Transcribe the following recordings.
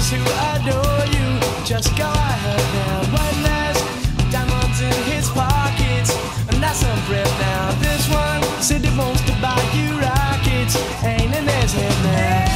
girls who adore you. Just go ahead now. One last diamonds in his pockets, and that's some breath now. This one said he wants to buy you rockets, ain't in his head now.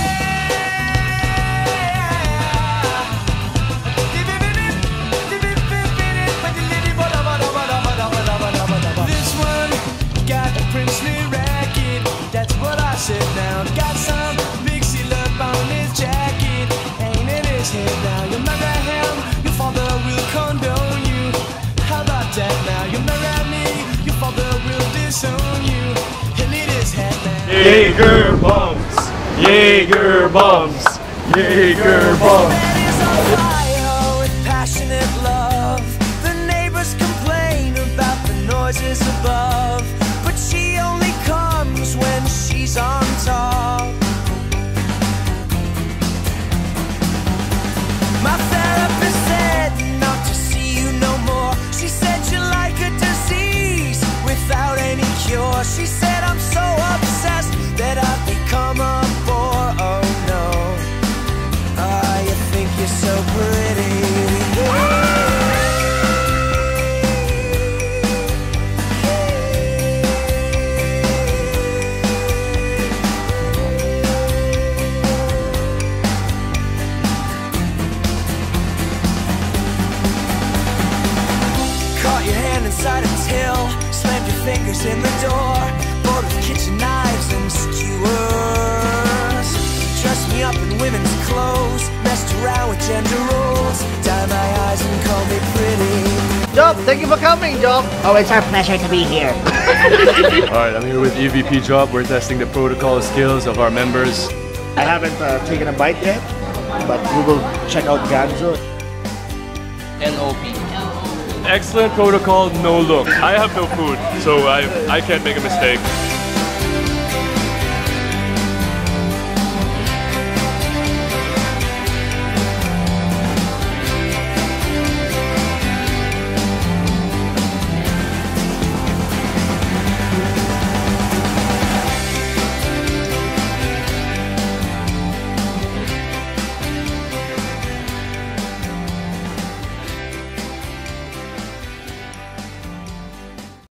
This one got a princely racket, that's what I said now. Got some big seal up on his jacket, ain't in his head now. You marry him, your father will condone you. How about that now? You marry me, your father will disown you. He'll eat his head now. Jaeger bombs, Jaeger bombs, Jaeger bombs. That is on fire with passionate love. The neighbors complain about the noises above, but she only comes when she's on top. My therapist said not to see you no more. She said you're like a disease without any cure. She said I'm so obsessed that I've become a bore. Oh no, you think you're so pretty. Caught your hand inside a till, slammed your fingers in the door, bored with kitchen knives and skewers. Dressed me up in women's clothes, messed around with gender roles, dye my eyes and call me pretty. Job, thank you for coming, Job. Oh, it's our pleasure to be here. Alright, I'm here with EVP Job. We're testing the protocol skills of our members. I haven't taken a bite yet, but we will check out Ganzo. Excellent protocol, no look. I have no food, so I can't make a mistake.